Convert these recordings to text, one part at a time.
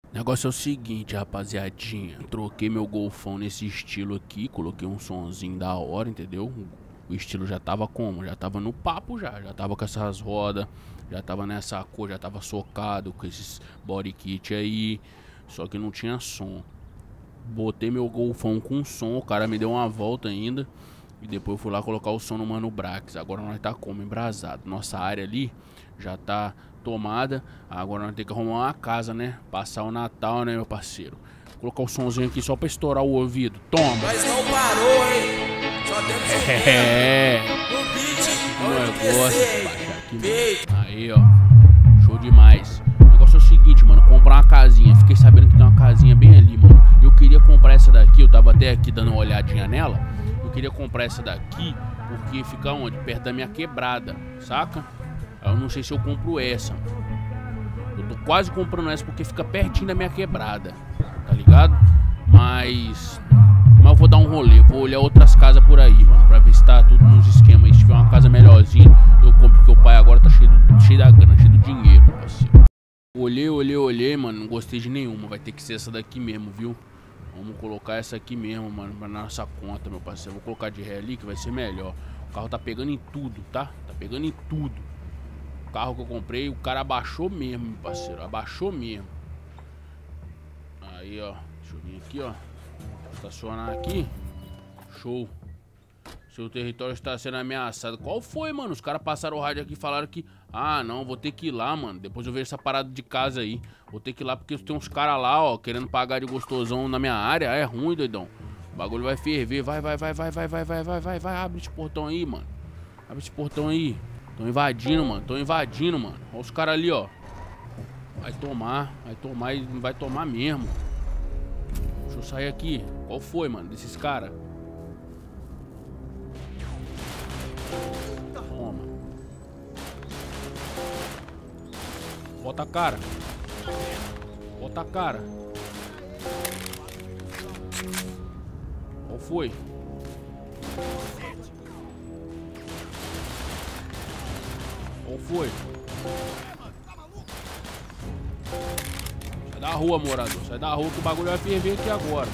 O negócio é o seguinte, rapaziadinha. Troquei meu golfão nesse estilo aqui. Coloquei um sonzinho da hora, entendeu? O estilo já tava como? Já tava no papo já. Já tava com essas rodas. Já tava nessa cor, já tava socado com esses body kit aí. Só que não tinha som. Botei meu golfão com som. O cara me deu uma volta ainda. E depois eu fui lá colocar o som no Mano Brax. Agora nós tá como? Embrasado. Nossa área ali já tá tomada. Agora nós temos que arrumar uma casa, né? Passar o Natal, né, meu parceiro? Vou colocar o somzinho aqui só pra estourar o ouvido. Toma! Mas não parou, hein? Só temos no beat, Eu gosto de baixar aqui, mano. Aí, ó. Show demais. O negócio é o seguinte, mano. Comprar uma casinha. Fiquei sabendo que tem uma casinha bem ali, mano. Eu queria comprar essa daqui. Eu tava até aqui dando uma olhadinha nela. Eu queria comprar essa daqui porque fica onde? Perto da minha quebrada, saca? Eu não sei se eu compro essa. Eu tô quase comprando essa porque fica pertinho da minha quebrada, tá ligado? Mas eu vou dar um rolê, vou olhar outras casas por aí, mano, pra ver se tá tudo nos esquemas. Se tiver uma casa melhorzinha, eu compro, porque o pai agora tá cheio da grana, cheio do dinheiro, meu parceiro. Olhei, mano, não gostei de nenhuma. Vai ter que ser essa daqui mesmo, viu? Vamos colocar essa aqui mesmo, mano, pra nossa conta, meu parceiro. Vou colocar de ré ali que vai ser melhor. O carro tá pegando em tudo, tá? Tá pegando em tudo. O carro que eu comprei, o cara abaixou mesmo, meu parceiro. Abaixou mesmo. Aí, ó. Deixa eu vir aqui, ó. Estacionar aqui. Show. Seu território está sendo ameaçado. Qual foi, mano? Os caras passaram o rádio aqui e falaram que... Ah, não, vou ter que ir lá, mano. Depois eu vejo essa parada de casa aí. Vou ter que ir lá porque tem uns caras lá, ó, querendo pagar de gostosão na minha área. É ruim, doidão. O bagulho vai ferver. Vai. Abre esse portão aí, mano. Abre esse portão aí. Tão invadindo, mano. Olha os caras ali, ó. Vai tomar e vai tomar mesmo. Deixa eu sair aqui. Qual foi, mano, desses caras? Toma. Bota a cara. Bota a cara. Qual foi? Qual foi? Sai da rua, morador. Sai da rua que o bagulho vai ferver aqui agora.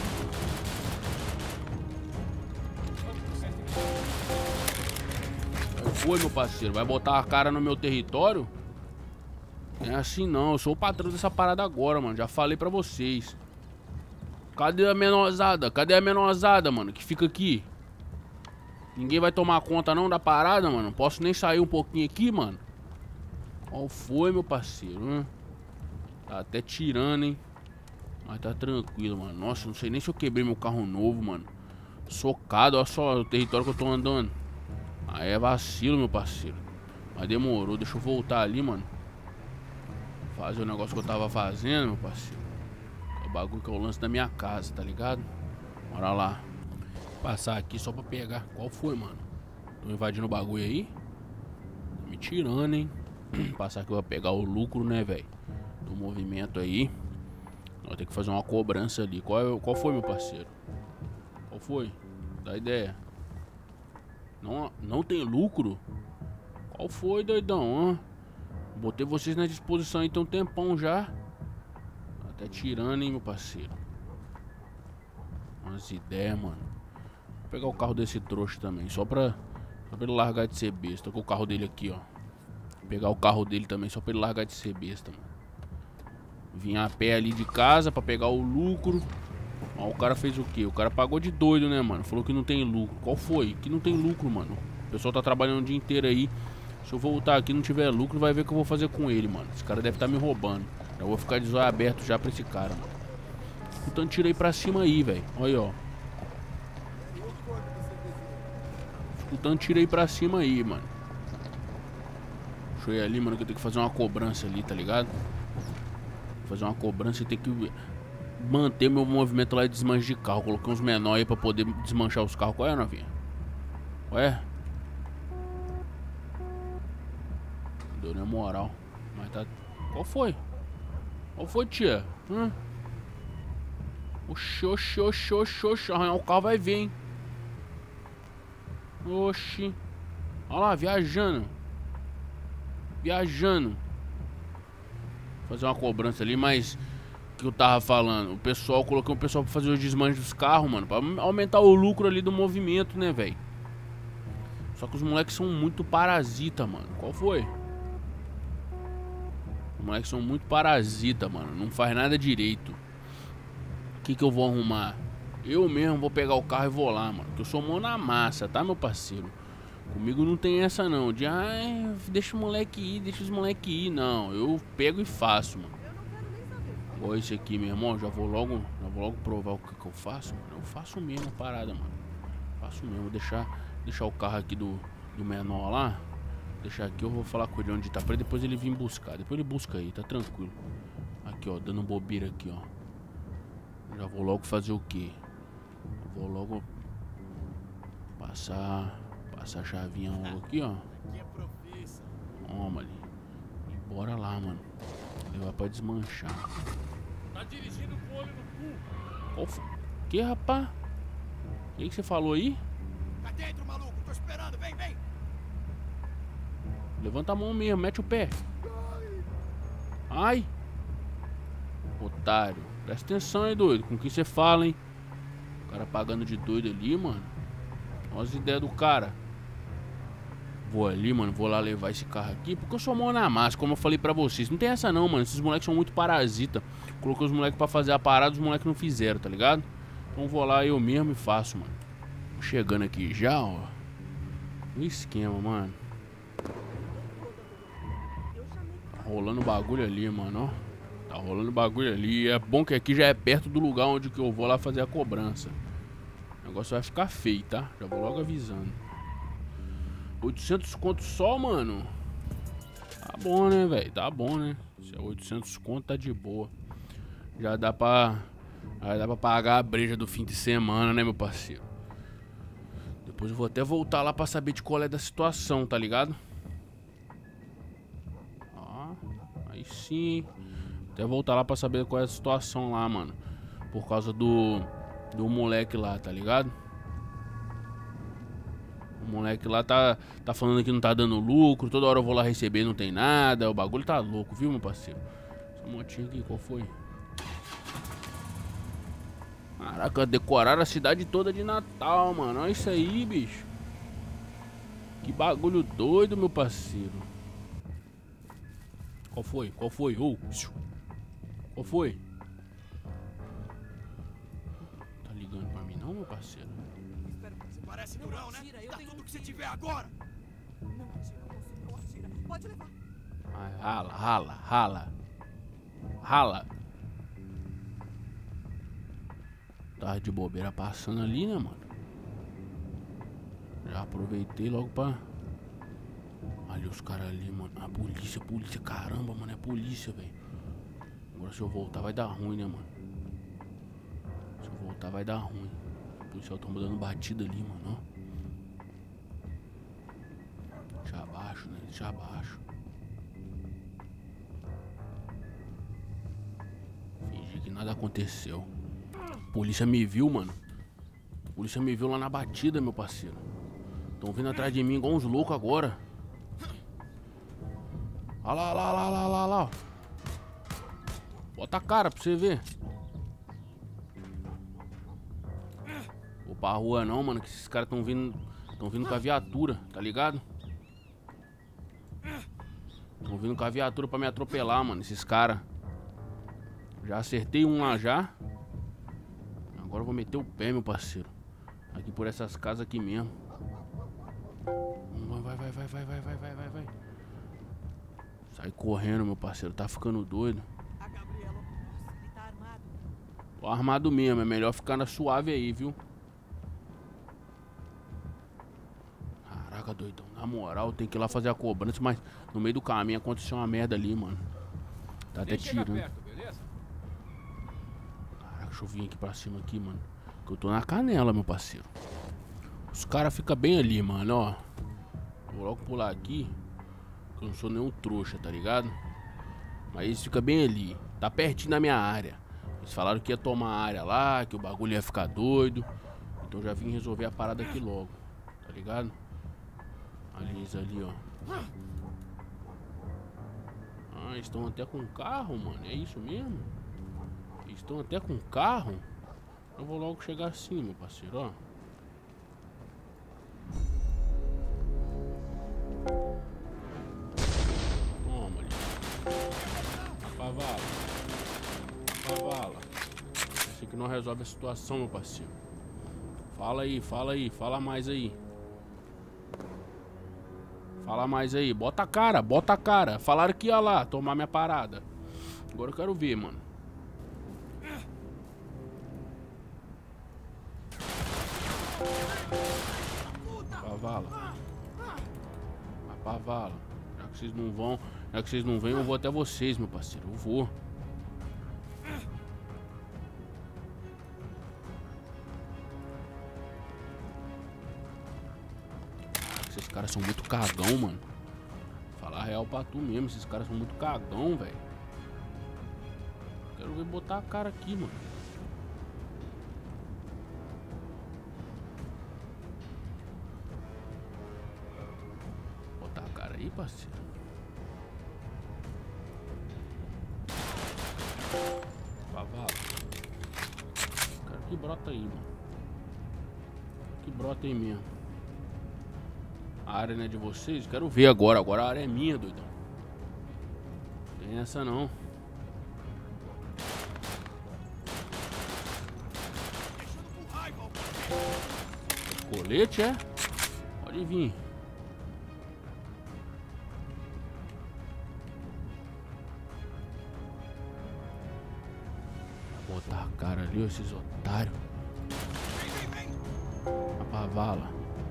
Qual foi, meu parceiro? Vai botar a cara no meu território? Não é assim não. Eu sou o patrão dessa parada agora, mano. Já falei pra vocês. Cadê a menorzada? Cadê a menorzada, mano? Que fica aqui. Ninguém vai tomar conta não da parada, mano. Não posso nem sair um pouquinho aqui, mano. Qual foi, meu parceiro? Tá até tirando, hein? Mas tá tranquilo, mano. Nossa, não sei nem se eu quebrei meu carro novo, mano. Socado, olha só o território que eu tô andando. Aí é vacilo, meu parceiro. Mas demorou, deixa eu voltar ali, mano. Fazer o negócio que eu tava fazendo, meu parceiro. É o bagulho que é o lance da minha casa, tá ligado? Bora lá. Passar aqui só pra pegar. Qual foi, mano? Tô invadindo o bagulho aí? Tá me tirando, hein? Passar aqui pra pegar o lucro, né, velho? Do movimento aí. Vou ter que fazer uma cobrança ali. Qual foi, meu parceiro? Qual foi? Dá ideia. Não tem lucro? Qual foi, doidão? Botei vocês na disposição aí tem um tempão já. Até tirando, hein, meu parceiro. Umas ideias, mano. Vou pegar o carro desse trouxa também. Só pra ele largar de ser besta. Tô com o carro dele aqui, ó. Vou pegar o carro dele também. Só pra ele largar de ser besta, mano. Vim a pé ali de casa pra pegar o lucro. Ó, o cara fez o quê? O cara pagou de doido, né, mano? Falou que não tem lucro. Qual foi? Que não tem lucro, mano. O pessoal tá trabalhando o dia inteiro aí. Se eu voltar aqui e não tiver lucro, vai ver o que eu vou fazer com ele, mano. Esse cara deve estar me roubando. Eu vou ficar de zóio aberto já pra esse cara, mano. Então tira aí pra cima aí, velho. Olha aí, ó. Escutando, tira aí pra cima aí, mano. Deixa eu ir ali, mano, que eu tenho que fazer uma cobrança ali, tá ligado? Fazer uma cobrança e ter que manter meu movimento lá de desmanche de carro. Coloquei uns menores aí pra poder desmanchar os carros. Qual é, novinha? Qual é? Não deu nem moral. Mas tá... Qual foi? Qual foi, tia? Oxi. Arranhar o carro vai vir, hein? Oxi. Olha lá, viajando. Fazer uma cobrança ali, mas que eu tava falando. O pessoal, coloquei um pessoal pra fazer os desmanches dos carros, mano. Pra aumentar o lucro ali do movimento, né, velho? Só que os moleques são muito parasita, mano. Qual foi? Os moleques são muito parasita, mano. Não faz nada direito. O que eu vou arrumar? Eu mesmo vou pegar o carro e vou lá, mano. Porque eu sou mão na massa, tá, meu parceiro? Comigo não tem essa não. De, ai, deixa o moleque ir, deixa os moleque ir. Não, eu pego e faço, mano. Igual esse aqui, meu irmão. Já vou logo provar o que eu faço, mano. Eu faço mesmo a parada, mano. Faço mesmo. Vou deixar o carro aqui do menor lá. Deixar aqui, eu vou falar com ele onde tá, pra depois ele vir buscar. Depois ele busca aí, tá tranquilo. Aqui, ó, dando bobeira aqui, ó. Já vou logo fazer o quê? Eu vou logo passar a chavinha logo aqui, ó. Toma ali. E bora lá, mano. Levar pra desmanchar. Tá dirigindo com o olho no cu. Qual foi? Que, rapá? O que você falou aí? Tá dentro, maluco. Tô esperando. Vem, vem. Levanta a mão mesmo, mete o pé. Ai. Otário. Presta atenção aí, doido. Com quem você fala, hein? O cara pagando de doido ali, mano. Olha as ideias do cara. Vou ali, mano. Vou lá levar esse carro aqui. Porque eu sou mão na massa, como eu falei pra vocês. Não tem essa não, mano. Esses moleques são muito parasita. Coloquei os moleques pra fazer a parada, os moleques não fizeram, tá ligado? Então vou lá eu mesmo e faço, mano. Chegando aqui já, ó. O esquema, mano. Tá rolando bagulho ali, mano, ó. Tá rolando bagulho ali. É bom que aqui já é perto do lugar onde que eu vou lá fazer a cobrança. O negócio vai ficar feio, tá? Já vou logo avisando. 800 conto só, mano. Tá bom, né, velho? Tá bom, né? Se é 800 conto, tá de boa. Já dá pra pagar a breja do fim de semana, né, meu parceiro? Depois eu vou até voltar lá pra saber de qual é da situação, tá ligado? Ó, aí sim. Até voltar lá pra saber qual é a situação lá, mano. Por causa do moleque lá, tá ligado? O moleque lá tá falando que não tá dando lucro. Toda hora eu vou lá receber, não tem nada. O bagulho tá louco, viu, meu parceiro? Essa motinha aqui, qual foi? Caraca, decoraram a cidade toda de Natal, mano. Olha isso aí, bicho. Que bagulho doido, meu parceiro. Qual foi? Qual foi? Oh. Qual foi? Tá ligando pra mim não, meu parceiro? Você parece durão, né? Dá tudo que você tiver agora. Não atira. Pode levar. Ai, rala. Tava de bobeira passando ali, né, mano? Já aproveitei logo pra... Ali os caras ali, mano. A polícia, caramba, mano, é polícia, velho. Agora se eu voltar vai dar ruim, né, mano? Se eu voltar vai dar ruim. O policial tá dando batida ali, mano, ó. Deixa abaixo, né? Deixa abaixo. Fingir que nada aconteceu. A polícia me viu, mano. A polícia me viu lá na batida, meu parceiro. Tão vindo atrás de mim igual uns loucos agora. Olha lá. Bota a cara pra você ver. Vou pra rua não, mano, que esses caras tão vindo com a viatura, tá ligado? Tão vindo com a viatura pra me atropelar, mano, esses caras. Já acertei um lá já. Agora eu vou meter o pé, meu parceiro. Aqui por essas casas aqui mesmo. Vai. Sai correndo, meu parceiro. Tá ficando doido. A Gabriela, nossa, ele tá armado. Tô armado mesmo. É melhor ficar na suave aí, viu? Caraca, doidão. Na moral, tem que ir lá fazer a cobrança, mas no meio do caminho aconteceu uma merda ali, mano. Tá até tirando. Caraca, deixa eu vir aqui pra cima aqui, mano. Que eu tô na canela, meu parceiro. Os caras ficam bem ali, mano, ó. Vou logo pular aqui. Que eu não sou nenhum trouxa, tá ligado? Mas eles ficam bem ali. Tá pertinho da minha área. Eles falaram que ia tomar a área lá, que o bagulho ia ficar doido. Então já vim resolver a parada aqui logo. Tá ligado? Ali, ó. Ah, estão até com carro, mano. É isso mesmo? estão até com carro. Eu vou logo chegar assim, meu parceiro, ó. Toma ali. Cavala. Cavala. Esse aqui não resolve a situação, meu parceiro. Fala aí, fala aí, fala mais aí. Fala mais aí, bota a cara, bota a cara. Falaram que ia lá tomar minha parada. Agora eu quero ver, mano. Pavala. A pavala. Já que vocês não vão, já que vocês não vêm, eu vou até vocês, meu parceiro. Eu vou. Esses caras são muito cagão, mano. Falar real pra tu mesmo, esses caras são muito cagão, velho. Quero ver botar a cara aqui, mano. Botar a cara aí, parceiro. Pavala. Cara, que brota aí, mano. Que brota aí mesmo. A área não é de vocês? Quero ver agora. Agora a área é minha, doidão. Não tem essa não. Colete, é? Pode vir. Vou botar a cara ali, ó, esses otários. A pavala.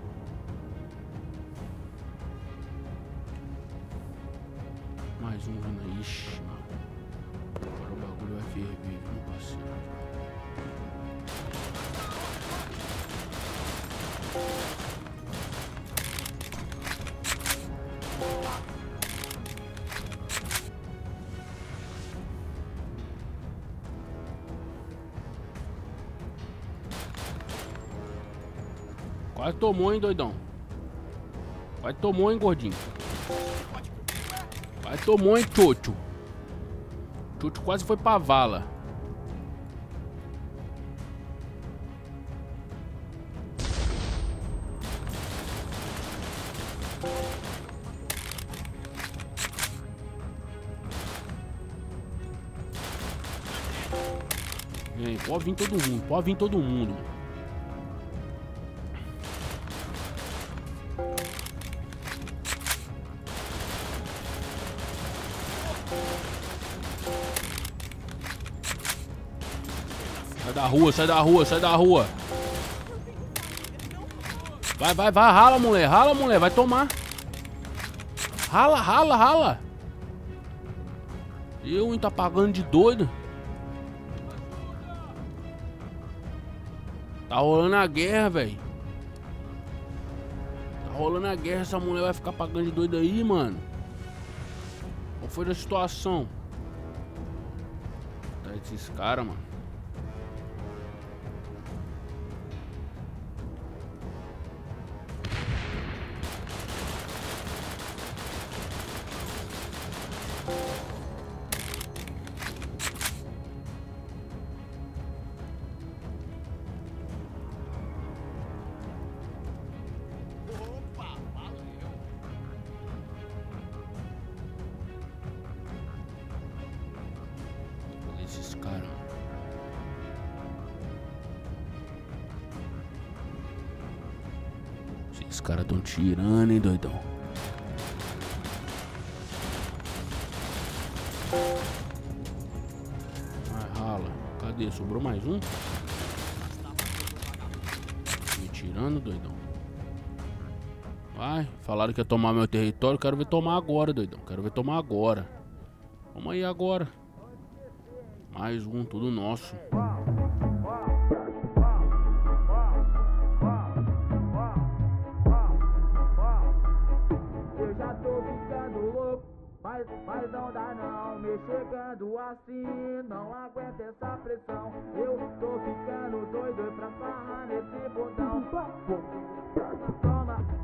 Mais um vindo aí. Ixi, mano. Agora o bagulho vai ferver, meu parceiro. Quase tomou, hein, doidão. Quase tomou, hein, gordinho. Quase tomou, hein, Tchotcho. Tchotcho quase foi pra vala. Vem, pode vir todo mundo, pode vir todo mundo. Sai da rua, sai da rua, sai da rua. Vai, vai, vai, rala, mulher, vai tomar. Rala, rala, rala. Eu, hein, tá pagando de doido. Tá rolando a guerra, velho. Tá rolando a guerra, essa mulher vai ficar pagando de doido aí, mano. Qual foi a situação? Tá esses caras, mano. Esses caras. Esses caras tão tirando, hein, doidão. Vai, rala. Cadê? Sobrou mais um? Me tirando, doidão. Vai. Falaram que ia tomar meu território. Quero ver tomar agora, doidão. Quero ver tomar agora. Vamos aí agora. Mais um, tudo nosso. Eu já tô ficando louco, mas não dá não. Me chegando assim, não aguento essa pressão. Eu tô ficando doido pra sarrar nesse botão. Toma.